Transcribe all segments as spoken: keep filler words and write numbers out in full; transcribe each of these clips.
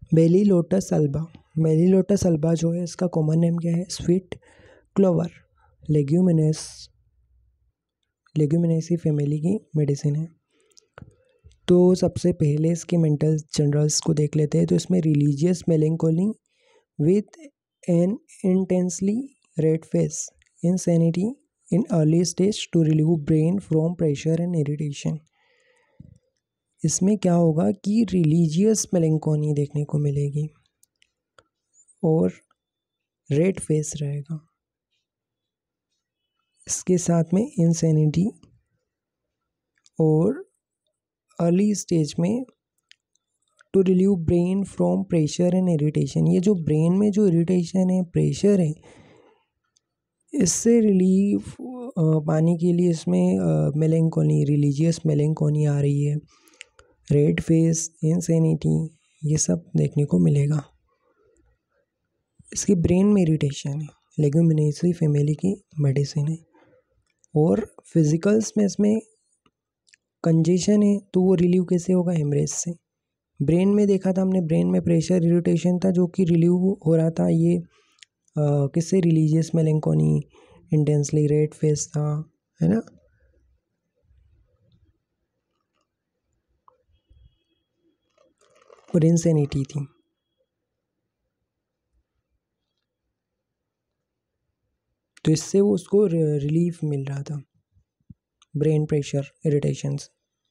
बेली lotus alba, Melilotus alba जो है इसका कॉमन नेम क्या है? Sweet clover, leguminous Leguminosae family की मेडिसिन है। तो सबसे पहले इसके मेंटल जनरल्स को देख लेते हैं। तो इसमें religious melancholy with an intensely red face, insanity in early stage to relieve brain from pressure and irritation. इसमें क्या होगा कि रिलीजियस मेलेंकोनी देखने को मिलेगी और रेड फेस रहेगा। इसके साथ में इंसैनिटी और अर्ली स्टेज में to relieve brain from pressure and irritation. ये जो ब्रेन में जो इरिटेशन है, प्रेशर है, इससे रिलीफ पाने के लिए इसमें मेलेंकोनी, रिलीजियस मेलेंकोनी आ रही है। रेड फेस, इंसैनिटी, ये सब देखने को मिलेगा। इसकी ब्रेन में इरिटेशन है, लेग्यूमिनेसी फैमिली की मेडिसिन है। और फिजिकल्स में इसमें कंजेशन है, तो वो रिलीव कैसे होगा? हेमरेज से। ब्रेन में देखा था हमने, ब्रेन में प्रेशर इरिटेशन था जो कि रिलीव हो रहा था, ये आ, किससे? Religious melancholy, intensely red face था, है ना। और इंसैनिटी थी। तो इससे वो उसको रिलीफ मिल रहा था, ब्रेन प्रेशर इरिटेशंस।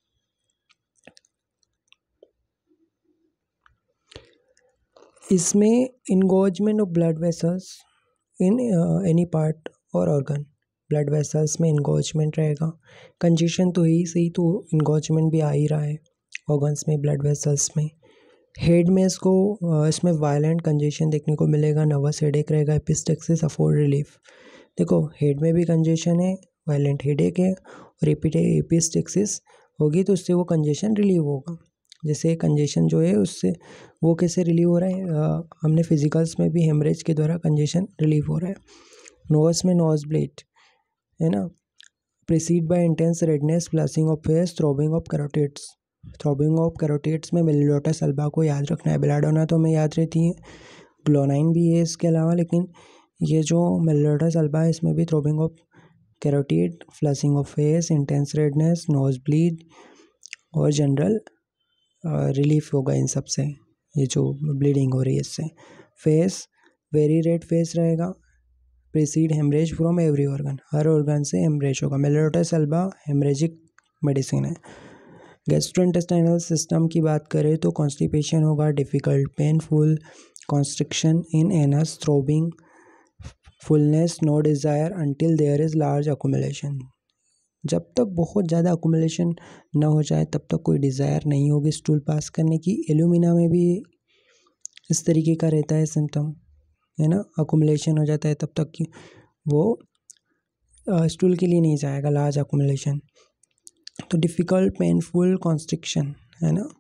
इसमें engorgement of blood vessels in any part और ऑर्गन, ब्लड वेसल्स में इनगोजमेंट रहेगा। कंजेशन तो ही सही, तो इनगोजमेंट भी आ ही रहा है ऑर्गन्स में, ब्लड वेसल्स में। हेड में इसको इसमें वायलेंट कंजेशन देखने को मिलेगा, नर्वस हेडेक रहेगा, एपिस्टेक्सिस अफोर्ड रिलीफ। देखो हेड में भी कंजेशन है, वायलेंट हेडेक है और एपिस्टेक्सिस होगी तो उससे वो कंजेशन रिलीव होगा। जैसे कंजेशन जो है उससे वो कैसे रिलीव हो रहा है? आ, हमने फिजिकल्स में भी हेमरेज के द्वारा कंजेशन रिलीव हो रहा है। नोज में नोज ब्लीड है ना, precede by intense redness, flushing of face, throbbing of carotids. Throbbing of carotids में बेली लोटस अल्बा को याद रखना है। बेलाडोना तो हमें याद रहती है, ग्लोनाइन भी है इसके अलावा, लेकिन ये जो बेली लोटस अल्बा है इसमें भी throbbing of carotid, flushing of face, intense redness, nose bleed और जनरल रिलीफ होगा इन सब से, ये जो ब्लीडिंग हो रही है इससे। फेस वेरी रेड फेस रहेगा, precede haemorrhage from every organ, हर ऑर्गन से हेमरेज होगा। Melilotus alba haemorrhagic medicine है। गैस्ट्रोइंटेस्टाइनल सिस्टम की बात करें तो कॉन्स्टिपेशन होगा, difficult painful, constriction in anus, throbbing, fullness, no desire until there is large accumulation. जब तक बहुत ज़्यादा अकुमुलेशन न हो जाए तब तक कोई डिज़ायर नहीं होगी स्टूल पास करने की। एल्यूमिना में भी इस तरीके का रहता है सिम्टम, है ना, अकुमुलेशन हो जाता है तब तक कि वो स्टूल के लिए नहीं जाएगा, लार्ज अकुमुलेशन। तो डिफ़िकल्ट पेनफुल कॉन्स्ट्रिक्शन, है ना,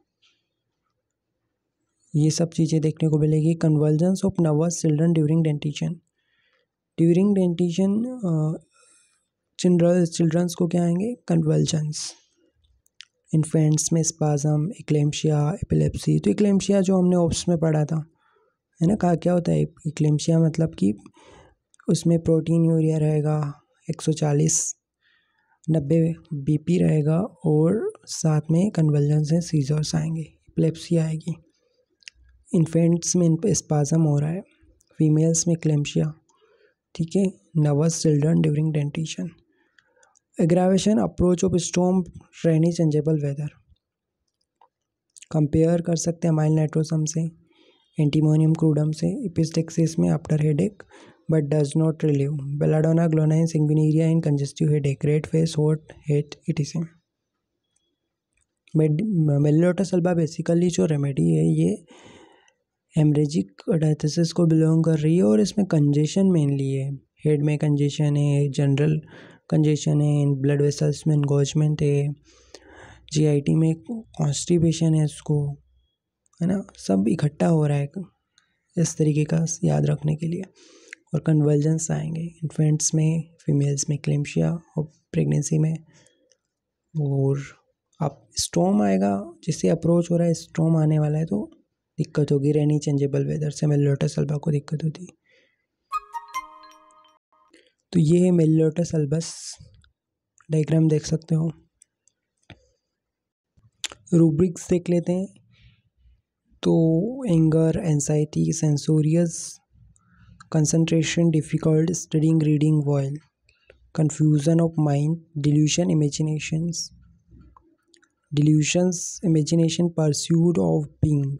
ये सब चीज़ें देखने को मिलेगी। Convulsions of nervous children during dentition, during dentition children childrens को क्या आएंगे? कन्वर्जेंस। इन्फेंट्स में स्पाजम, इक्लेम्शिया, एपिलेप्सी। तो इक्लेम्शिया जो हमने ओप्स में पढ़ा था, है ना, कहा क्या होता है इक्लेम्शिया? मतलब कि उसमें प्रोटीन यूरिया रहेगा, एक सौ चालीस नब्बे बीपी रहेगा और साथ में कन्वर्जेंस से सीजर्स आएंगे, एपिलेप्सी आएगी। इन्फेंट्स में स्पाजम हो रहा है, फीमेल्स में इक्लेम्शिया, ठीक है। Nervous children during dentition. Aggravation approach of storm, rainy, changeable weather. Compare कर सकते हैं माइल्ड नाइट्रोसम से, एंटीमोनियम क्रूडम से। एपिस्टेक्सिस में after headache but does not relieve. Belladonna, glonoine, sanguinaria in congestive headache, red face, hot head, इटिसिम। Melilotus alba basically जो remedy है ये हेमरेजिक डायथिसिस को बिलोंग कर रही है और इसमें कंजेशन मेनली है। हेड में कंजेशन है, जनरल कंजेशन है, ब्लड वेसल्स में एनगोजमेंट है, जीआईटी में कॉन्स्टिपेशन है, इसको, है ना, सब इकट्ठा हो रहा है इस तरीके का याद रखने के लिए। और कन्वर्जेंस आएंगे इन्फेंट्स में, फीमेल्स में इक्लेम्शिया और प्रेगनेंसी में। और अब स्टॉर्म आएगा, जिससे अप्रोच हो रहा है, स्टॉर्म आने वाला है, तो दिक्कत होगी। रेनी चेंजेबल वेदर से मेलिलोटस अल्बा को दिक्कत होती। तो ये है मेलिलोटस अल्बस, डायग्राम देख सकते हो। रूब्रिक्स देख लेते हैं। तो anger, anxiety, censorious, concentration, difficult studying, reading, वॉयल, confusion of mind, delusion, imaginations, delusions, imagination, pursuit of being,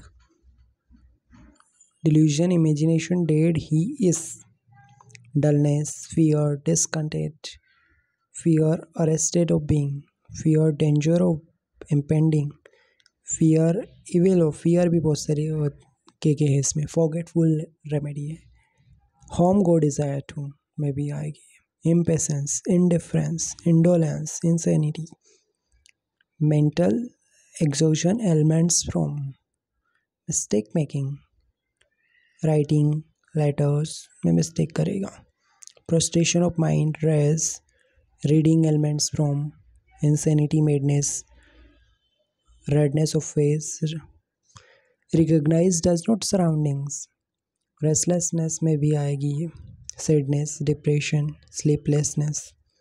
delusion, imagination, dead he is, dullness, fear, discontent, fear, arrested of being, fear, danger of impending, fear, evil of fear भी बहुत सारी के के है इसमें। forgetful remedy है। home go desire to में भी आएगी। impatience, indifference, indolence, insanity, mental exhaustion, ailments from mistake making, writing letters में mistake करेगा, prostration of mind, rest, reading, ailments from insanity, madness, redness of face, recognize does not surroundings, restlessness में भी आएगी ये, sadness, depression, sleeplessness,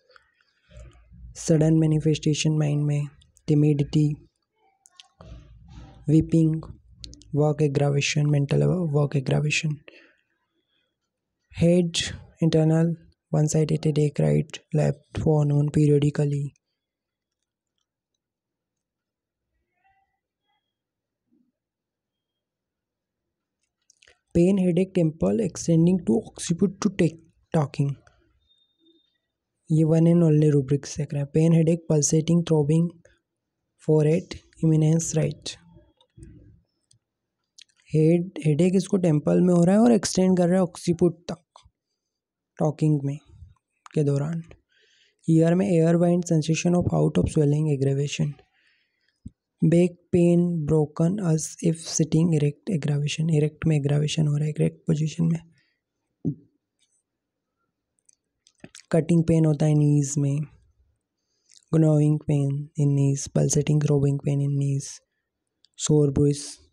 sudden manifestation mind में, timidity, weeping, work aggravation, mental work aggravation, head, internal, one-sided headache, right, left, forenoon, periodically, pain, headache, temple extending to occiput to take talking, ये one and only rubrics देख रहे हैं। Pain, headache, pulsating, throbbing, forehead, eminence, right. Head headache इसको temple में हो रहा है और एक्सटेंड कर रहा है ऑक्सीपुट तक टॉकिंग में के दौरान। ईयर में air wind, sensation of out of swelling, aggravation, back pain, broken as if sitting erect, aggravation, erect में एग्रावेशन हो रहा है इरेक्ट पोजीशन में। कटिंग पेन होता है नीज में, gnawing pain in knees, pulsating throbbing pain in knees, sore ब्रूइस,